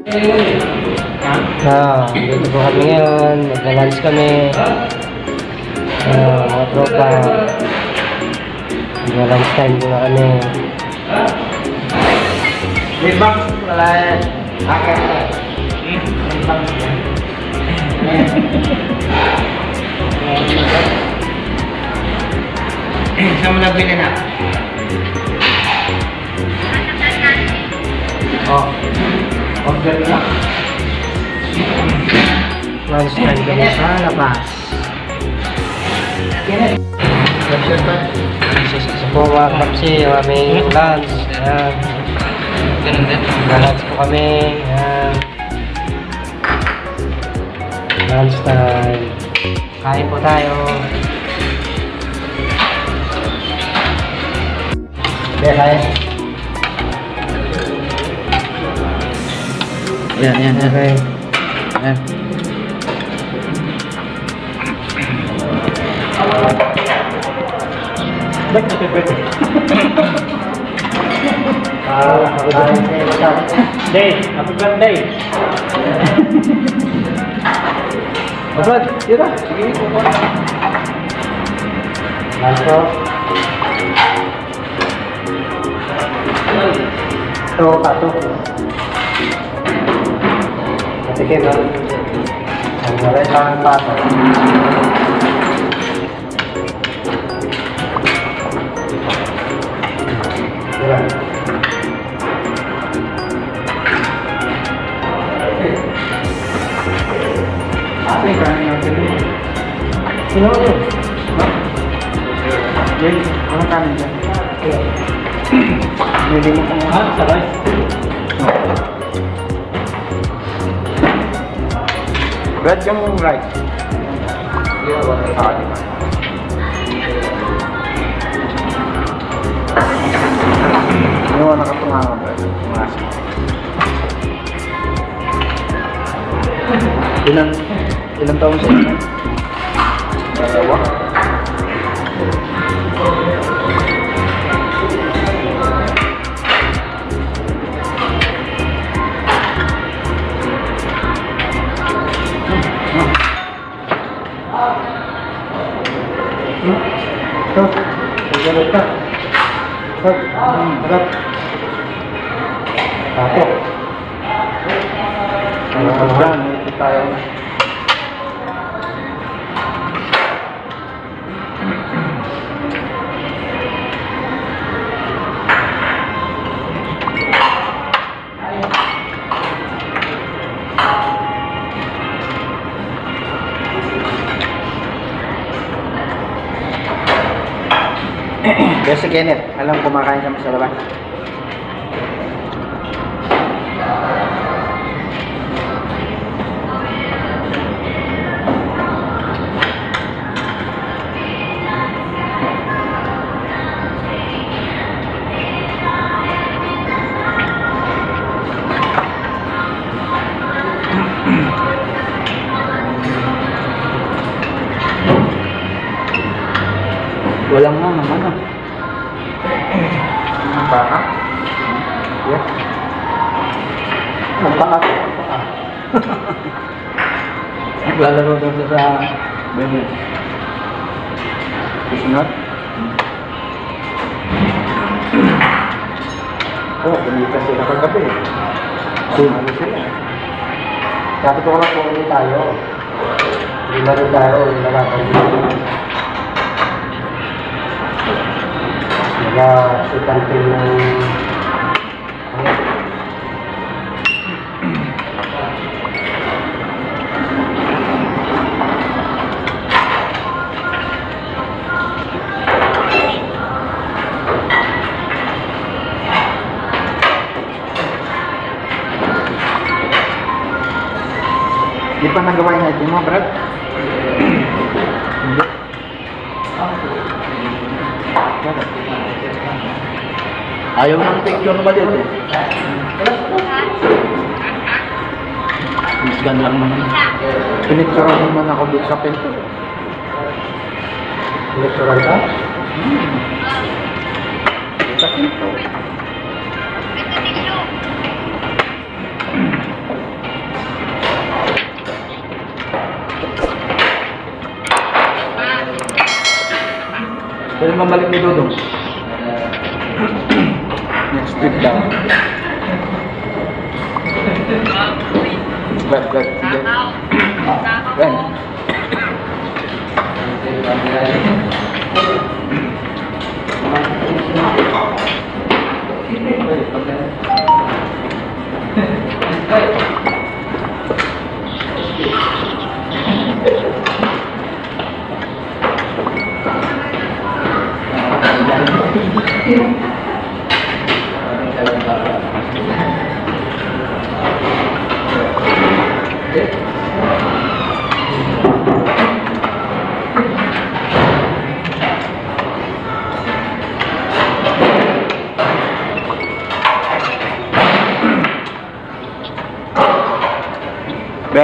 Dito po kami ngayon. Magla-lunch kami. Mga tropa. Magla-lunch time po na kami. May box wala yan. Akin na. May box yan. Saan mo nabili na? Oh. Order na. Lunch time kami sa labas. Isa po mga kapsi, yung aming lunch. Ayan. Ganun din. Lunch po kami. Ayan. Lunch time. Kain po tayo. Be, kain. Yan. Okay. Yan. Ba't napipwede? Happy birthday! Happy birthday! Masad, tira! Sige, kukuha. Lanto. Ito, pato. Patikin, no? Ang naray parang pato. Tira. Ate, kanin natin yun. Sino ito? Yan, ano kanin dyan? Hindi mo kung Sabay. Bread yung rice. Hindi na ba na kanin ba? Hindi mo nakatunga ng bread. Masi. Ilang taon sa inyo? Dalawa. Ito. Ito. Ito. Harap. Pato. Yan, ito tayo. Kasi Kenneth, alam kumakain kami sa labas. Walang nga naman ah. Ang baka? Yes. Ang paa. Naglalaro doon sa Benin. Kusinot? Oh, kumita sila kagabi. Ano sila? Sabi ko lang kung tayo. Lima rin tayo. Nalakad dito. Ikang team ng Di pa nagawa yung item mo, Brad? Hindi. Ayaw ng picture na maliit eh. Misgan lang naman. Pinicturean naman ako dito sa pinto. electoral ka? Sa pinto. Pero mamalik ni Dodong. Next week lang. Wait. When? Be.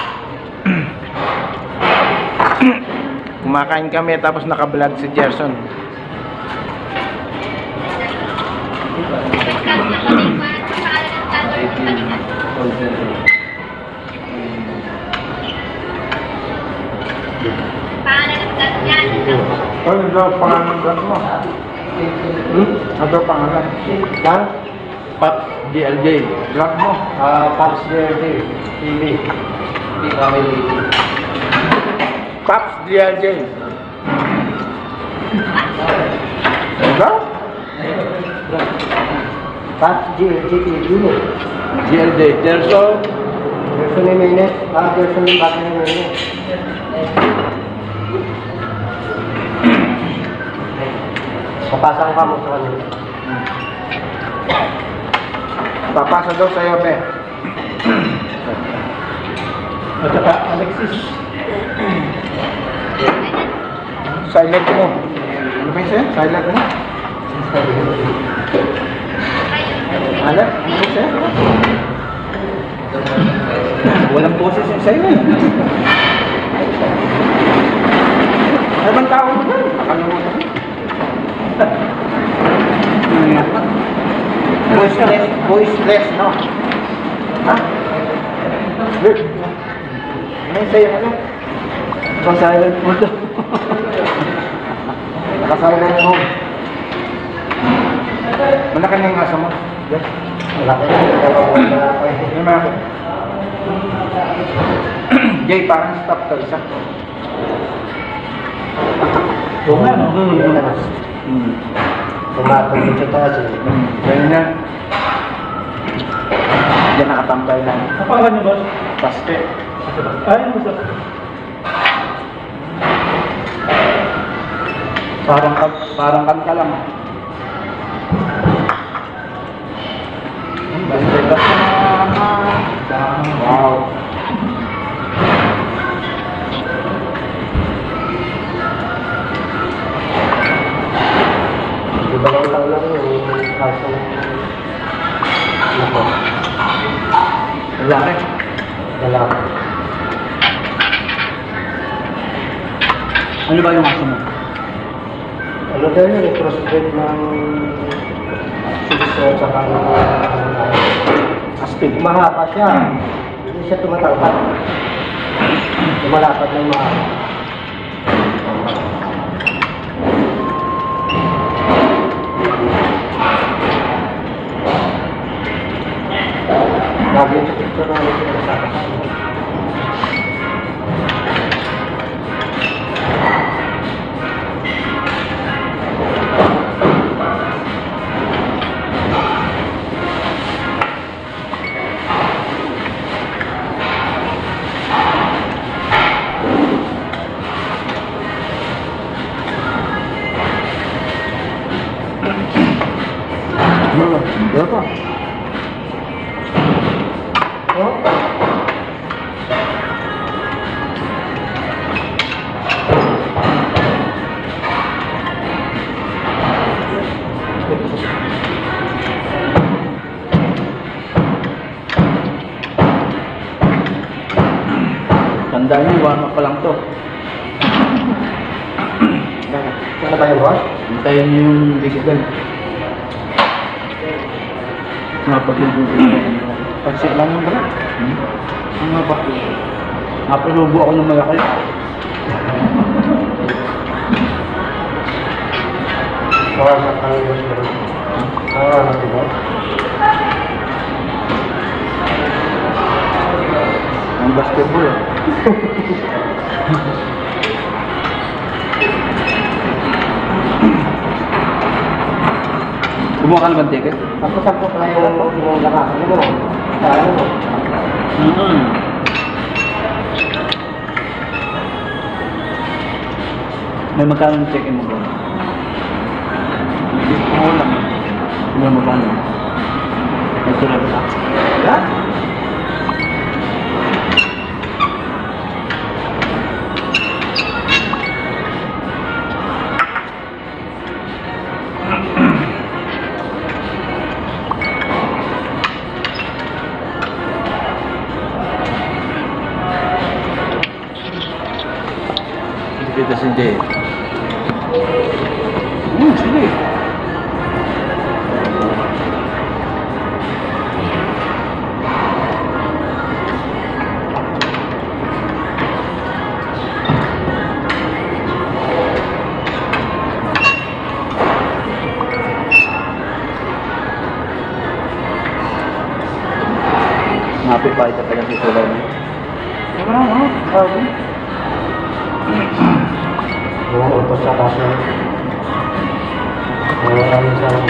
Kumakain kami tapos naka-vlog si Gerson. Ano daw pangalan mo? Ano daw pangalan? Ha? Pop DLJ. Vlog mo? Pops DLJ TV. Pops DLJ. Ano? Pops DLJ TV. DLJ. Gerson. Gerson Jimenez. Gerson Jimenez. Papasang ka mo sa kanila. Papasa daw sa'yo, Be. At saka Alexis. Silent mo. Ano ba yun sa'yo? Silent mo? Ano? Ano ba sa'yo? Walang boses yung sa'yo eh. Ano bang tao mo doon? Nakalimutan mo. Voiceless, no? Ha? Look. Ano yung sa'yo ano? Naka-silent mo daw. Naka-silent mo. Malaki na yung aso mo. Malaki. Ano malaki? Jay, parang stop to isa. Oo nga, no? Tumatong mo siya taas eh. Ganyan na. Diyan nakatambay lang. Kapalan niyo ba? Paste. Ay, ano ba? Parang kanta lang. Basta ka wow. Ibang tao lang yung kaso. Lalaki. Lalaki. Ano ba yung aso mo? Ano daw yun? Crossbreed ng siso sa kanong Astig. mahaba siya. Hindi siya tumatangkad. Lumalapad ng mahaba. Lagi sa picture na ulit yung kasama. Berapa? Oh. Tandaan niyo, warm up pa lang to. Ano ba yung boss? Hintayin niyo yung bigyan. Napag-ibig. Pansit lang yung bala. Ano ba? Napalubo ako ng malaki. Kawasak kami bos bro. Ano ito ba? Ang basketball. Kumuha ka na ba ng ticket? Sakto-sakto pala yung lakas. Ano mo? Sa ano mo? May magkano ng check-in mo ba? Oo lang. May magkano? May sulat ka? Ha? Hindi kita hindi. Sige. Mapipay ka tayo sa sulay mo. Yung utos sa kaso. Ano sa ano?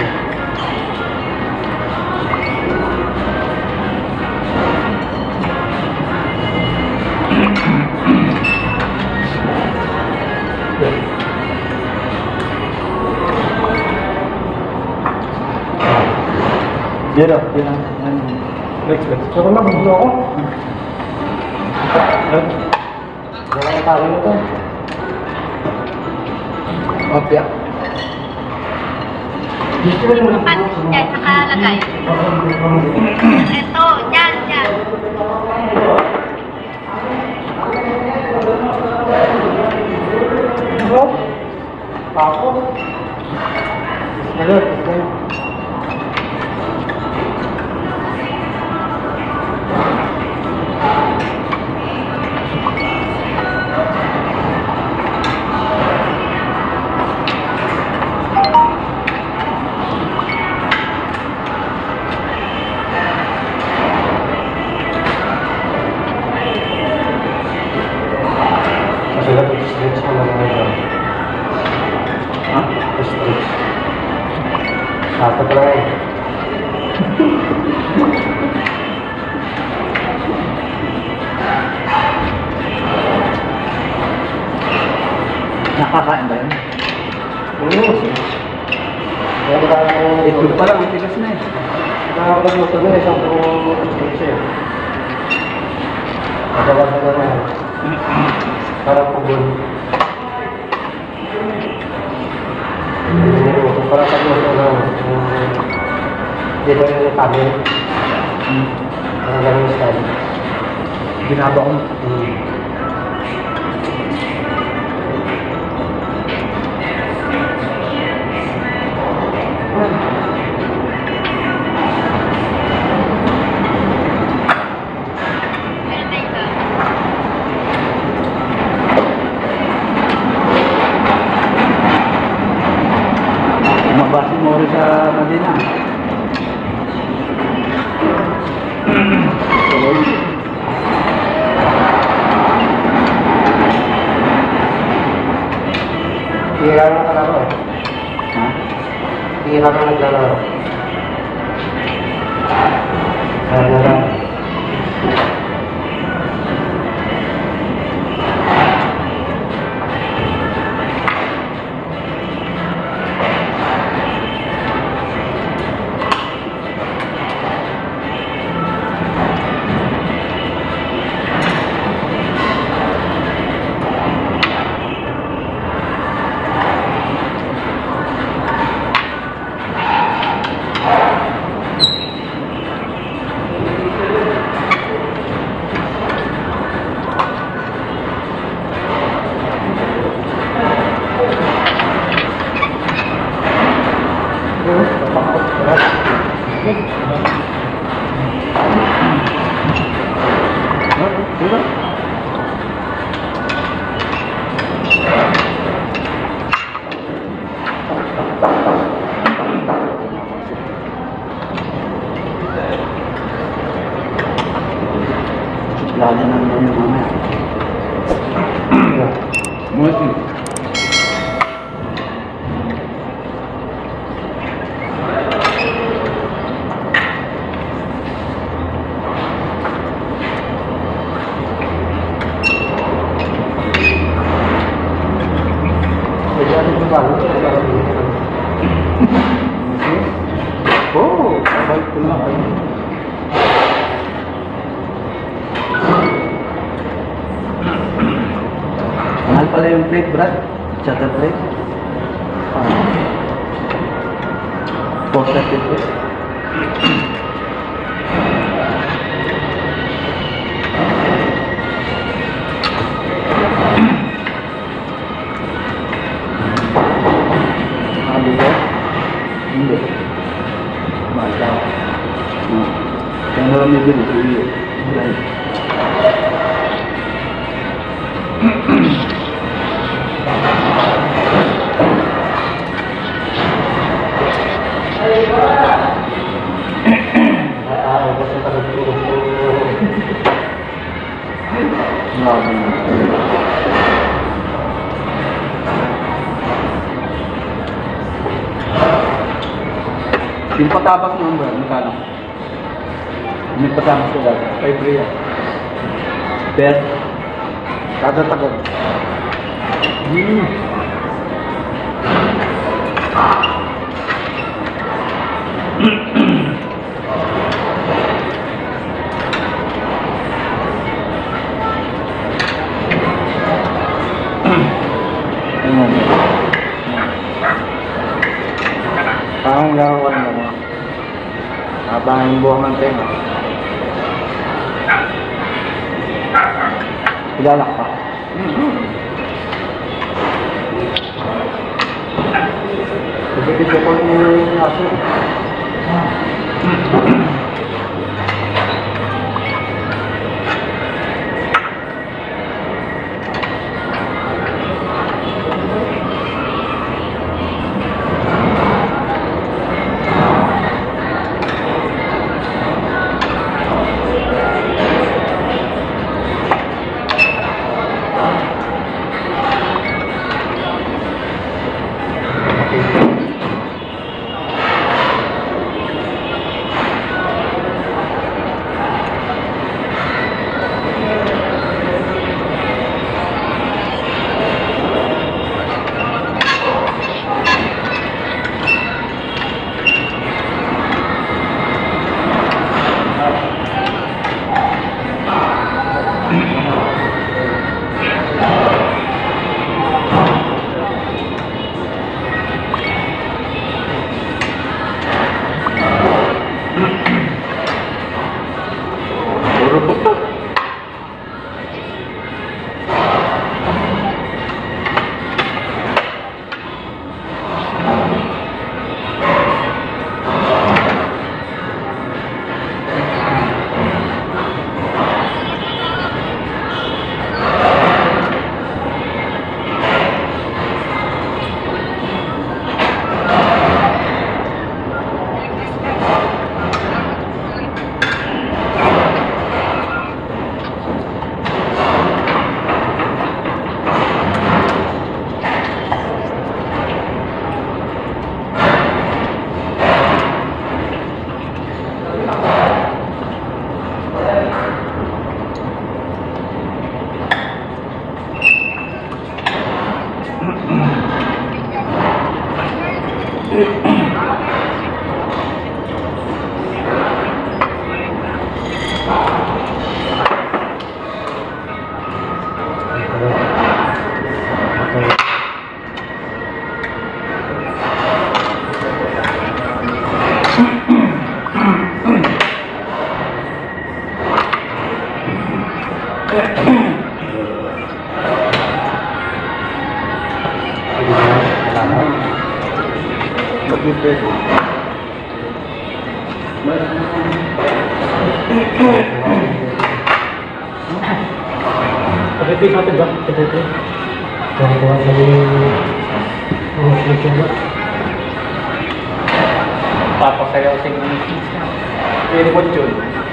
Zero. Yun ang... Lex. Pero nabuglo ako. Wala yung tawag nito. Opya. At dyan, nakalagay. Ito, dyan, dyan. Ano? Ako? Ngayon. Sila stretch mo lang ngayon. Ha? Stretch. Saka pala eh. Nakakain ba yun? Oo. Kaya ba ako... Itlog pa lang, tigas na eh. Nakakagluto na isang puro stretch eh. Madalas na naman. Parang pugol. Parang pagluto na. Dito yung kami. Ang ganun style. Ginaba ko. Meron tayo ba? Mabasi mo rin sa Madina. Tira na kalaro eh. Ha? Tira na naglalaro. Ano lang. Ano yung bago? Oh, sabay ko na kayo. Mahal pala yung plate, Brad. Shutter plate. 430 plate. Ano ba? Hindi. Mahal ka. Kaya naman may bilis. Kasi nakatulog ko. Yung patabas mo, Brad, magkano? May patabas ko dati. 5 real. Bet. Kada tagad. Ayun. Parang laruan mo mo. Habang yung buwang ng tenga. Kilala ka. Pagkakita ko yung aso. Mag-ibig. Pag-ibig natin ba? Pag-ibig. Kaya sa yung papasayaw sa yung pwede mo yun.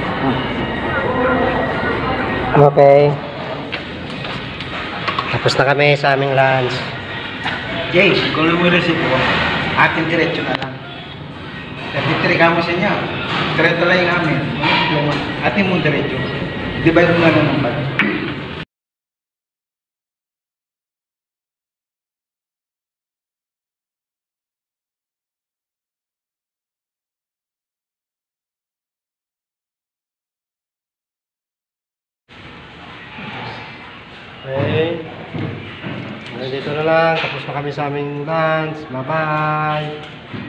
Okay. Tapos na kami sa aming lunch. Jay, kung mo yung receipt ko, ating diretso na lang. Nagtitrika mo sa inyo. Diretso lang yung amin. Ating mo diretso. Divide mo na lang ng bag. Okay. Hanggang dito na lang. Tapos na kami sa aming lunch. Bye-bye.